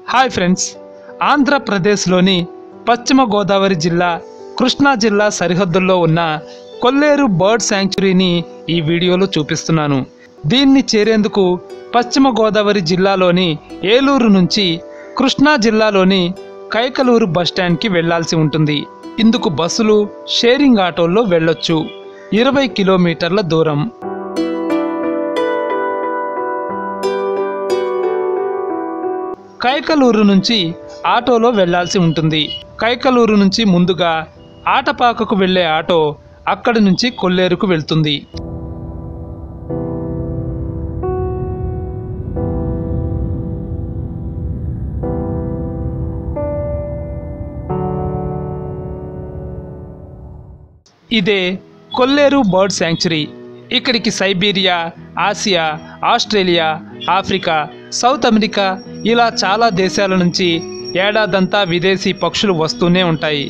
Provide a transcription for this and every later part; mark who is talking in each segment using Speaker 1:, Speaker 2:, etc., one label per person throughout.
Speaker 1: Hi friends, ఆంధ్రప్రదేశ్లోని పశ్చిమ గోదావరి జిల్లా, కృష్ణా జిల్లా సరిహద్దుల్లో ఉన్న కొల్లేరు బర్డ్ శాంక్చురీని ఈ వీడియోలో చూపిస్తున్నాను. దీన్ని చేరేందుకు పశ్చిమ గోదావరి జిల్లాలోని ఏలూరు నుంచి కృష్ణా జిల్లాలోని కైకలూరు బస్టాండ్కి వెళ్లాల్సి ఉంటుంది. ఇందుకు బస్సులు, షేరింగ్ ఆటోల్లో వెళ్ళొచ్చు. 20 కిలోమీటర్ల దూరం. కైకలూరు నుంచి ఆటోలో వెళ్లాల్సి ఉంటుంది. కైకలూరు నుంచి ముందుగా ఆటపాకకు వెళ్లే ఆటో అక్కడి నుంచి కొల్లేరుకు వెళ్తుంది. ఇదే కొల్లేరు బర్డ్ శాంక్చురీ. ఇక్కడికి Siberia, Asia, Australia, Africa, South America ఇలా చాలా దేశాల నుంచి ఏడాదంతా విదేశీ పక్షులు వస్తూనే ఉంటాయి.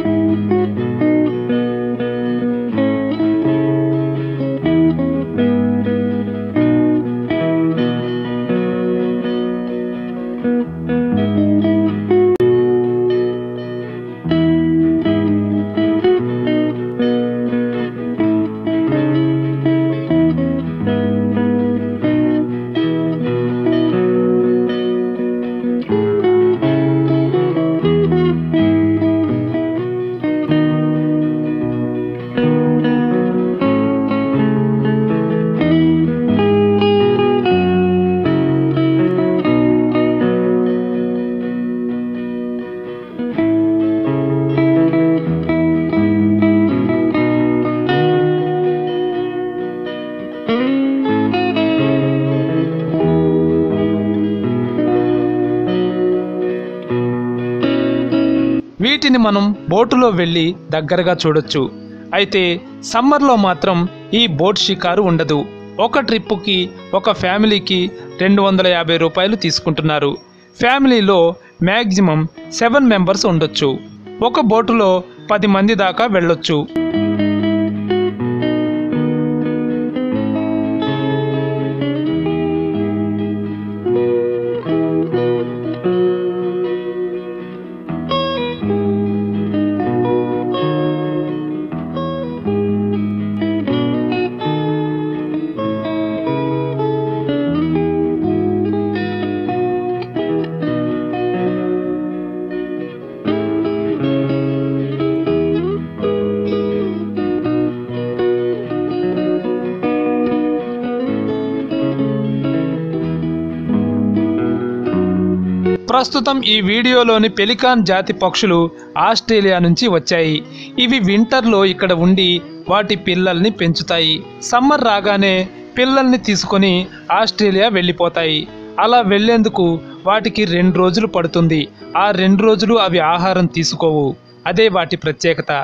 Speaker 1: వీటిని మనం బోటులో వెళ్ళి దగ్గరగా చూడొచ్చు. అయితే సమ్మర్లో మాత్రం ఈ బోట్ షికారు ఉండదు. ఒక ట్రిప్పుకి ఒక ఫ్యామిలీకి 250 రూపాయలు తీసుకుంటున్నారు. ఫ్యామిలీలో మ్యాక్సిమం 7 మెంబర్స్ ఉండొచ్చు. ఒక బోటులో 10 మంది దాకా వెళ్ళొచ్చు. ప్రస్తుతం ఈ వీడియోలోని పెలికాన్ జాతి పక్షులు ఆస్ట్రేలియా నుంచి వచ్చాయి. ఇవి వింటర్లో ఇక్కడ ఉండి వాటి పిల్లల్ని పెంచుతాయి. సమ్మర్ రాగానే పిల్లల్ని తీసుకొని ఆస్ట్రేలియా వెళ్ళిపోతాయి. అలా వెళ్లేందుకు వాటికి 2 రోజులు పడుతుంది. ఆ 2 రోజులు అవి ఆహారం తీసుకోవు. అదే వాటి ప్రత్యేకత.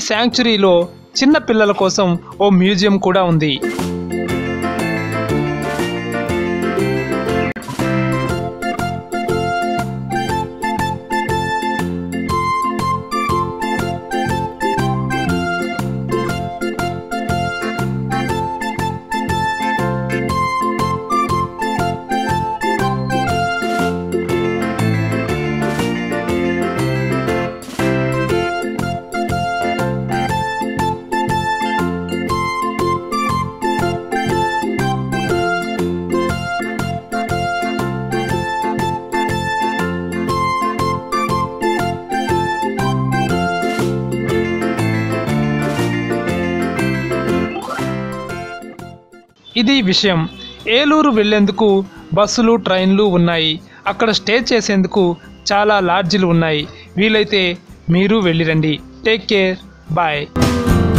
Speaker 1: శాంక్చురీలో చిన్న పిల్లల కోసం ఓ మ్యూజియం కూడా ఉంది. ఇది విషయం. ఏలూరు వెళ్లేందుకు బస్సులు, ట్రైన్లు ఉన్నాయి. అక్కడ స్టే చేసేందుకు చాలా లాడ్జిలు ఉన్నాయి. వీలైతే మీరు వెళ్ళిరండి. Take care. బాయ్.